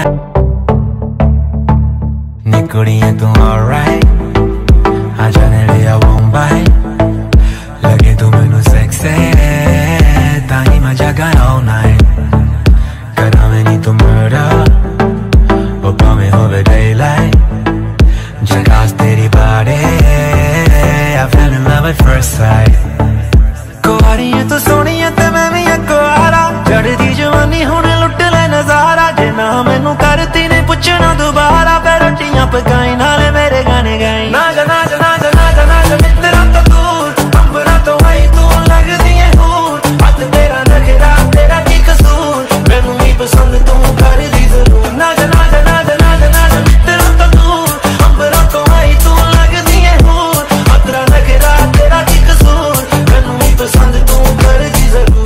कुड़ियां तू alright, आ जाने लिया मुंबई, लगे तू मैनू sexy, ताही मैं जगा all night, करा में नहीं तू murder, वो पामे होवे daylight, झकास तेरी body, I fell in love at first sight. कुआरी है तू सोनी है ते मैं भी कुआरा, चढ़दी जवानी होने लुट ले नजारा, जे ना मैनू करती ने पूछना दोबारा, रोटियां पकाई नाले मेरे गाने गाई। नाजा नाजा नाजा नाजा नाजा मित्रा तो दूर, अंबरा तो आई तू लगदी है हूर, हाथ तेरा नखरा तेरा की कसूर, मैनू भी पसंद तू कर दी जरूर। नाजा नाजा नाजा नाजा नाजा मित्रा तो दूर, अंबरा तो आई तू लगदी है हूर, हाथ तेरा नखरा तेरा की कसूर, मैनू भी पसंद तू कर दी जरूर।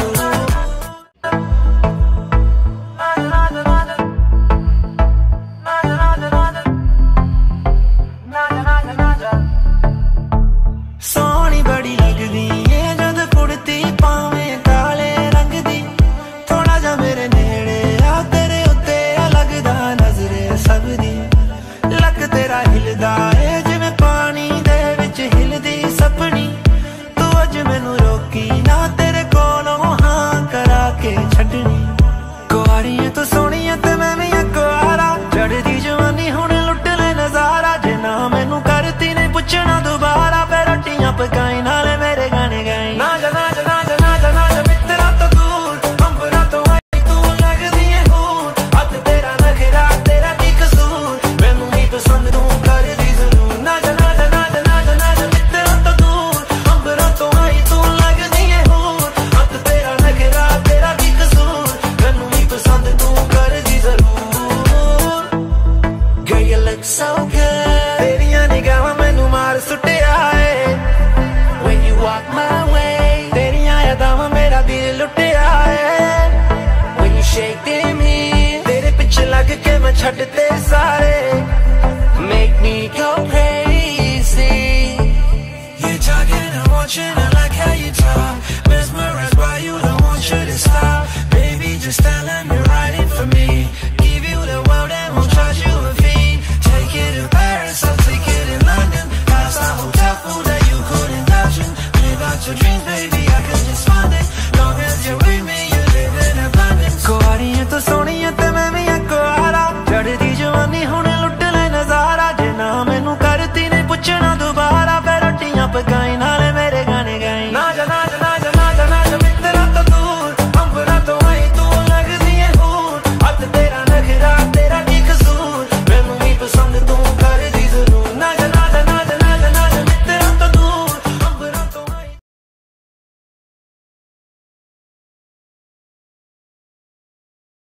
सोनी बड़ी लगदी है जद कुड़ती पावे काले रंग दी, थोड़ा जा मेरे नेड़े आ तेरे उत्ते लगदा नजरे सब दी, लक तेरा हिलदा है जिवें पानी दे विच हिलदी सपनी, तू अज मैनू रोकी ना तेरे कोलों हां करा के छड्डनी। कुआरी है तू सोनी है ते मैं भी कुआरा, चढ़दी जवानी हुण लुट ले नजारा, जे ना मैनू करती ने पूछना दोबारा, रोटियां पकाई नाले मेरे गाने गाई। नाजा नाजा नाजा नाजा नाजा मित्रा तो दूर, अंबरा तो आई तू लगदी है हूर, हाथ तेरा नखरा तेरा की कसूर, मैनू भी पसंद तू कर दी जरूर। नाजा नाजा नाजा नाजा नाजा मित्रा तो दूर, अंबरा तो आई तू लगदी है हूर, हाथ तेरा नखरा तेरा की कसूर, मैनू भी पसंद तू कर दी जरूर। Girl you look so good, तेरियां निगाहां मैनू मार सुटिया है, walk my way, तेरियां यादां मेरा दिल लुटिया है, when you shake me, तेरे पिछे लग के मैं छड्डते सारे, make me go crazy. You're talking, I'm watching, I like how you talk, mesmerized by you, don't want you to stop, baby just tell me